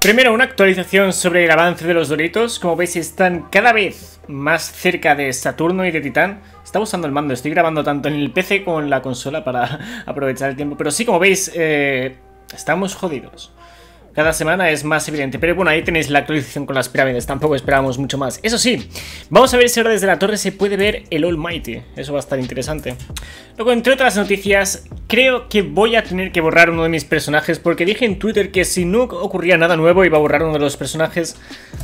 Primero, una actualización sobre el avance de los Doritos. Como veis, están cada vez más cerca de Saturno y de Titán. Está usando el mando, estoy grabando tanto en el PC como en la consola para aprovechar el tiempo. Pero sí, como veis, estamos jodidos. Cada semana es más evidente, pero bueno, ahí tenéis la actualización con las pirámides, tampoco esperábamos mucho más. Eso sí, vamos a ver si ahora desde la torre se puede ver el Almighty, eso va a estar interesante. Luego, entre otras noticias, creo que voy a tener que borrar uno de mis personajes, porque dije en Twitter que si no ocurría nada nuevo iba a borrar uno de los personajes.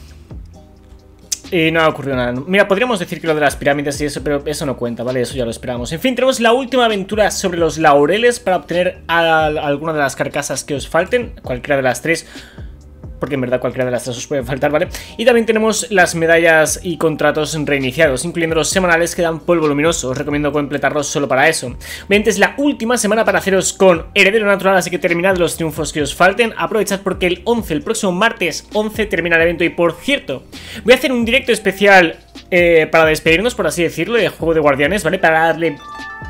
Y no ha ocurrido nada. Mira, podríamos decir que lo de las pirámides y eso, pero eso no cuenta, ¿vale? Eso ya lo esperamos. En fin, tenemos la última aventura sobre los laureles para obtener alguna de las carcasas que os falten, cualquiera de las tres, porque en verdad cualquiera de las tres os puede faltar, ¿vale? Y también tenemos las medallas y contratos reiniciados, incluyendo los semanales que dan polvo luminoso. Os recomiendo completarlos solo para eso. Obviamente es la última semana para haceros con heredero natural, así que terminad los triunfos que os falten. Aprovechad porque el 11, el próximo martes 11, termina el evento. Y por cierto, voy a hacer un directo especial para despedirnos, por así decirlo, de Juego de Guardianes, ¿vale? Para darle...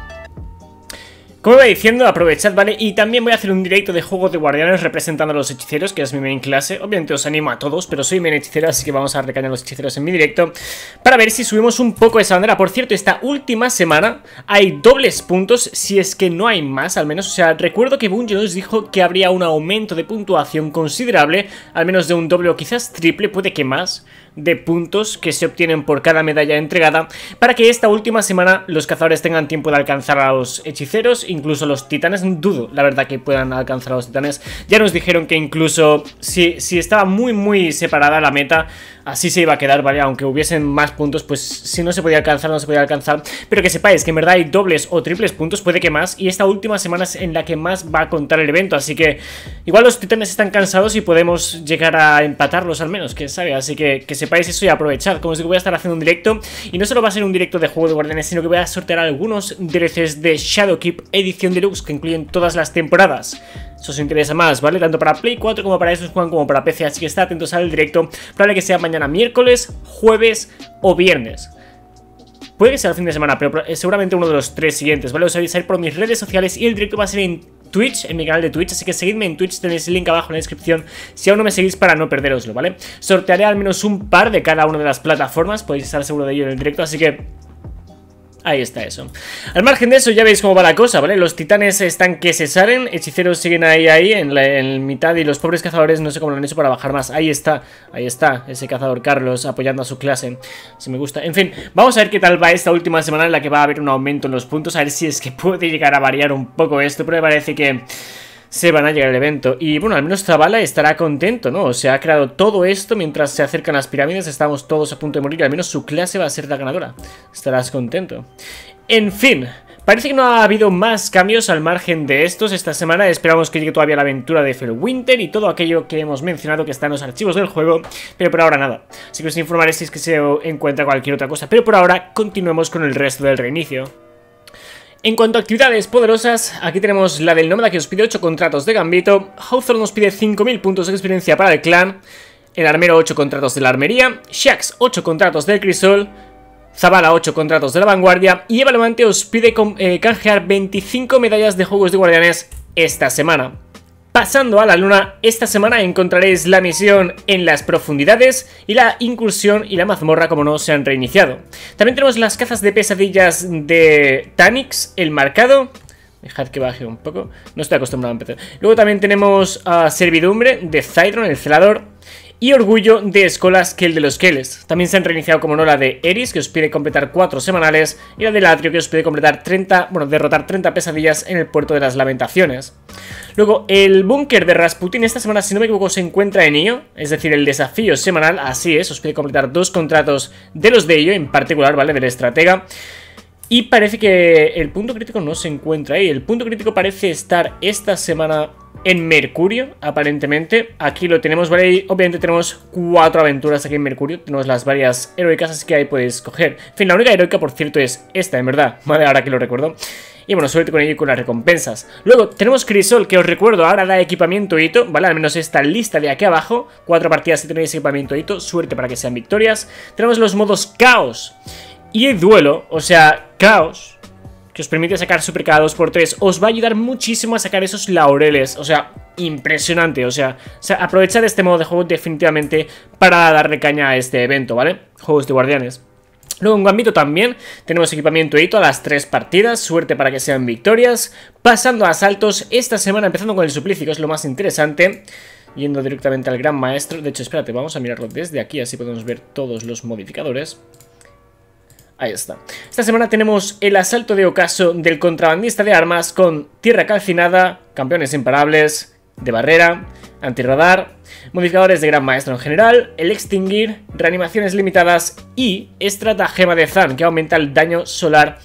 Como iba diciendo, aprovechad, ¿vale? Y también voy a hacer un directo de Juego de Guardianes representando a los hechiceros, que es mi main clase. Obviamente os animo a todos, pero soy main hechicero, así que vamos a recañar a los hechiceros en mi directo para ver si subimos un poco esa bandera. Por cierto, esta última semana hay dobles puntos, si es que no hay más, al menos. O sea, recuerdo que Bungie nos dijo que habría un aumento de puntuación considerable, al menos de un doble o quizás triple, puede que más, de puntos que se obtienen por cada medalla entregada, para que esta última semana los cazadores tengan tiempo de alcanzar a los hechiceros, incluso los titanes. Dudo, la verdad, que puedan alcanzar a los titanes. Ya nos dijeron que incluso si estaba muy separada la meta, así se iba a quedar, ¿vale? Aunque hubiesen más puntos, pues si no se podía alcanzar, no se podía alcanzar. Pero que sepáis que en verdad hay dobles o triples puntos, puede que más, y esta última semana es en la que más va a contar el evento, así que igual los titanes están cansados y podemos llegar a empatarlos al menos, que sabe, así que sepáis eso y aprovechad. Como os digo, voy a estar haciendo un directo, y no solo va a ser un directo de Juego de Guardianes, sino que voy a sortear algunos DLCs de Shadowkeep edición deluxe, que incluyen todas las temporadas. Eso os interesa más, ¿vale? Tanto para Play 4 como para Xbox One como para PC, así que estad atentos al directo. Probable que sea mañana miércoles, jueves o viernes. Puede que sea el fin de semana, pero seguramente uno de los tres siguientes, ¿vale? Os avisáis por mis redes sociales y el directo va a ser en Twitch, en mi canal de Twitch, así que seguidme en Twitch, tenéis el link abajo en la descripción si aún no me seguís para no perderoslo, ¿vale? Sortearé al menos un par de cada una de las plataformas, podéis estar seguro de ello en el directo, así que... ahí está eso. Al margen de eso ya veis cómo va la cosa, ¿vale? Los titanes están que se salen, hechiceros siguen ahí en mitad, y los pobres cazadores no sé cómo lo han hecho para bajar más. Ahí está, ese cazador Carlos apoyando a su clase. Si me gusta. En fin, vamos a ver qué tal va esta última semana en la que va a haber un aumento en los puntos, a ver si es que puede llegar a variar un poco esto, pero me parece que... se van a llegar al evento. Y bueno, al menos Zavala estará contento, ¿no? O sea, ha creado todo esto mientras se acercan las pirámides. Estamos todos a punto de morir y al menos su clase va a ser la ganadora. Estarás contento. En fin, parece que no ha habido más cambios al margen de estos esta semana. Esperamos que llegue todavía la aventura de Fellwinter y todo aquello que hemos mencionado que está en los archivos del juego, pero por ahora nada. Así que os informaré si es que se encuentra cualquier otra cosa. Pero por ahora continuemos con el resto del reinicio. En cuanto a actividades poderosas, aquí tenemos la del Nómada, que os pide 8 contratos de Gambito. Hawthorne nos pide 5000 puntos de experiencia para el clan. El Armero 8 contratos de la Armería. Shax 8 contratos del Crisol. Zavala 8 contratos de la Vanguardia. Y Eva Levante os pide canjear 25 medallas de Juegos de Guardianes esta semana. Pasando a la luna, esta semana encontraréis la misión en las profundidades y la incursión y la mazmorra, como no, se han reiniciado. También tenemos las cazas de pesadillas de Tanix, el marcado. Dejad que baje un poco, no estoy acostumbrado a empezar. Luego también tenemos servidumbre de Zydron, el celador. Y orgullo de Escolas, que el de los Keles. También se han reiniciado, como no, la de Eris, que os pide completar 4 semanales. Y la del Atrio, que os pide completar derrotar 30 pesadillas en el puerto de las lamentaciones. Luego, el búnker de Rasputin esta semana, si no me equivoco, se encuentra en Io. Es decir, el desafío semanal, así es, os pide completar 2 contratos de los de Io, en particular, ¿vale? Del estratega. Y parece que el punto crítico no se encuentra ahí. El punto crítico parece estar esta semana en Mercurio, aparentemente. Aquí lo tenemos, ¿vale? Y obviamente tenemos 4 aventuras aquí en Mercurio. Tenemos las varias heroicas, así que ahí podéis coger. En fin, la única heroica, por cierto, es esta, en verdad, ¿vale? Ahora que lo recuerdo. Y bueno, suerte con ello y con las recompensas. Luego tenemos Crisol, que os recuerdo, ahora da equipamiento hito, ¿vale? Al menos esta lista de aquí abajo. 4 partidas si tenéis equipamiento hito. Suerte para que sean victorias. Tenemos los modos Caos y Duelo, o sea, Caos, que os permite sacar super cada 2×3, os va a ayudar muchísimo a sacar esos laureles. O sea, impresionante. O sea, aprovechad este modo de juego definitivamente para darle caña a este evento, ¿vale? Juegos de Guardianes. Luego en Gambito también tenemos equipamiento hito a las 3 partidas, suerte para que sean victorias. Pasando a asaltos, esta semana empezando con el suplicio, que es lo más interesante, yendo directamente al gran maestro. De hecho, espérate, vamos a mirarlo desde aquí, así podemos ver todos los modificadores. Ahí está. Esta semana tenemos el asalto de ocaso del contrabandista de armas con tierra calcinada, campeones imparables, de barrera, antirradar, modificadores de gran maestro en general, el extinguir, reanimaciones limitadas y estratagema de Zan, que aumenta el daño solar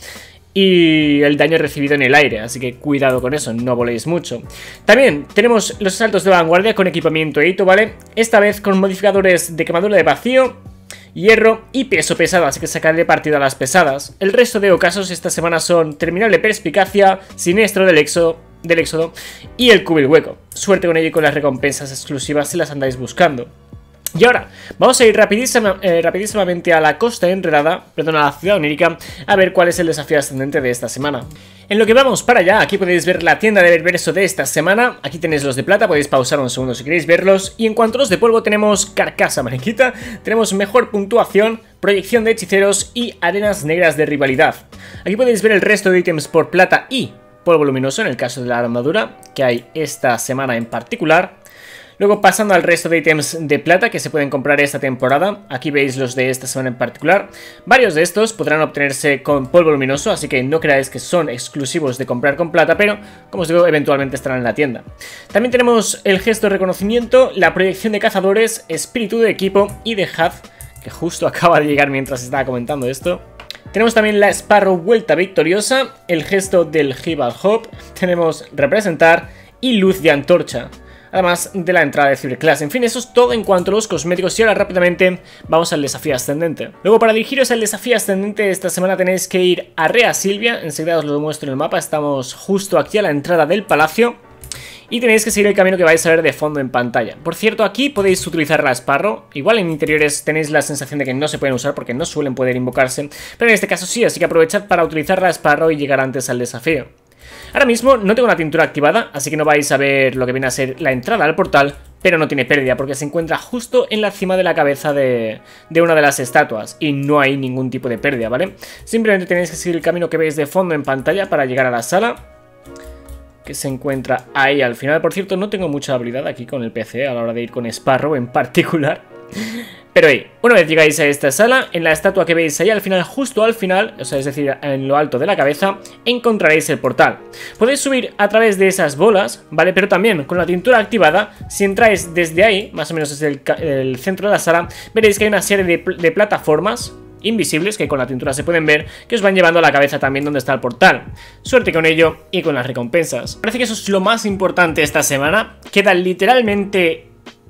y el daño recibido en el aire, así que cuidado con eso, no voléis mucho. También tenemos los asaltos de vanguardia con equipamiento hito, ¿vale? Esta vez con modificadores de quemadura de vacío, hierro y peso pesado, así que sacarle partido a las pesadas. El resto de ocasos esta semana son terminable perspicacia, siniestro del éxodo y el cubil hueco. Suerte con ello y con las recompensas exclusivas si las andáis buscando. Y ahora, vamos a ir rapidísimamente a la costa enredada, perdón, a la ciudad onírica, a ver cuál es el desafío ascendente de esta semana. En lo que vamos para allá, aquí podéis ver la tienda de Berverso de esta semana. Aquí tenéis los de plata, podéis pausar un segundo si queréis verlos. Y en cuanto a los de polvo tenemos carcasa mariquita, tenemos mejor puntuación, proyección de hechiceros y arenas negras de rivalidad. Aquí podéis ver el resto de ítems por plata y polvo luminoso en el caso de la armadura, que hay esta semana en particular. Luego pasando al resto de ítems de plata que se pueden comprar esta temporada, aquí veis los de esta semana en particular. Varios de estos podrán obtenerse con polvo luminoso, así que no creáis que son exclusivos de comprar con plata, pero como os digo, eventualmente estarán en la tienda. También tenemos el gesto de reconocimiento, la proyección de cazadores, espíritu de equipo y de Haz, que justo acaba de llegar mientras estaba comentando esto. Tenemos también la Sparrow vuelta victoriosa, el gesto del Hibal Hop, tenemos representar y luz de antorcha. Además de la entrada de Cyberclass. En fin, eso es todo en cuanto a los cosméticos. Y ahora rápidamente vamos al desafío ascendente. Luego, para dirigiros al desafío ascendente esta semana tenéis que ir a Rea Silvia. Enseguida os lo muestro en el mapa. Estamos justo aquí a la entrada del palacio. Y tenéis que seguir el camino que vais a ver de fondo en pantalla. Por cierto, aquí podéis utilizar la Sparrow. Igual en interiores tenéis la sensación de que no se pueden usar porque no suelen poder invocarse. Pero en este caso sí, así que aprovechad para utilizar la Sparrow y llegar antes al desafío. Ahora mismo no tengo una tintura activada, así que no vais a ver lo que viene a ser la entrada al portal, pero no tiene pérdida porque se encuentra justo en la cima de la cabeza de una de las estatuas y no hay ningún tipo de pérdida, ¿vale? Simplemente tenéis que seguir el camino que veis de fondo en pantalla para llegar a la sala, que se encuentra ahí al final. Por cierto, no tengo mucha habilidad aquí con el PC a la hora de ir con Sparrow en particular. Pero ahí, una vez llegáis a esta sala, en la estatua que veis ahí al final, justo al final, o sea, es decir, en lo alto de la cabeza, encontraréis el portal. Podéis subir a través de esas bolas, ¿vale? Pero también con la tintura activada, si entráis desde ahí, más o menos desde el centro de la sala, veréis que hay una serie de plataformas invisibles que con la tintura se pueden ver, que os van llevando a la cabeza también donde está el portal. Suerte con ello y con las recompensas. Parece que eso es lo más importante esta semana. Queda literalmente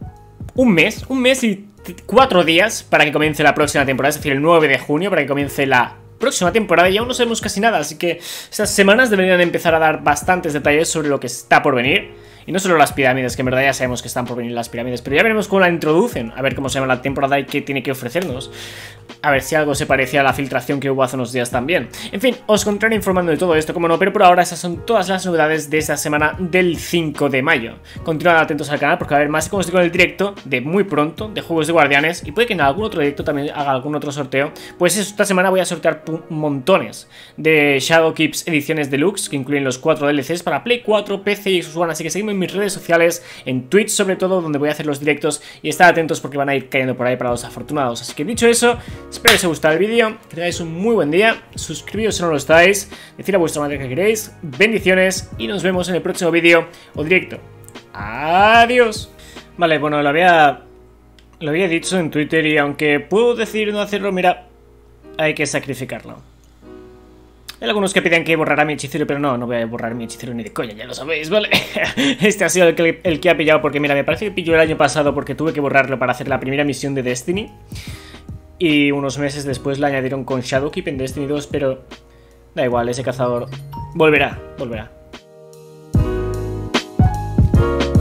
un mes y 4 días para que comience la próxima temporada, es decir, el 9 de junio para que comience la próxima temporada y aún no sabemos casi nada, así que estas semanas deberían empezar a dar bastantes detalles sobre lo que está por venir. Y no solo las pirámides, que en verdad ya sabemos que están por venir las pirámides, pero ya veremos cómo la introducen, a ver cómo se llama la temporada y qué tiene que ofrecernos. A ver si algo se parece a la filtración que hubo hace unos días también. En fin, os continuaré informando de todo esto, como no, pero por ahora esas son todas las novedades de esta semana del 5 de mayo. Continuad atentos al canal porque va a haber más, como os digo, en el directo de muy pronto, de Juegos de Guardianes, y puede que en algún otro directo también haga algún otro sorteo. Pues esta semana voy a sortear montones de Shadowkeeps ediciones deluxe, que incluyen los 4 DLCs para Play 4, PC y Xbox One, así que seguidme en mis redes sociales, en Twitch sobre todo, donde voy a hacer los directos, y estad atentos porque van a ir cayendo por ahí para los afortunados. Así que dicho eso, espero que os haya gustado el vídeo, que tengáis un muy buen día, suscribíos si no lo estáis, decid a vuestra madre que queréis, bendiciones y nos vemos en el próximo vídeo o directo. Adiós. Vale, bueno, lo había dicho en Twitter y aunque puedo decidir no hacerlo, mira, hay que sacrificarlo. Hay algunos que piden que borrara mi hechicero, pero no voy a borrar mi hechicero ni de coña, ya lo sabéis, ¿vale? Este ha sido el que ha pillado, porque mira, me parece que pilló el año pasado porque tuve que borrarlo para hacer la primera misión de Destiny. Y unos meses después la añadieron con Shadowkeep en Destiny 2, pero da igual, ese cazador volverá.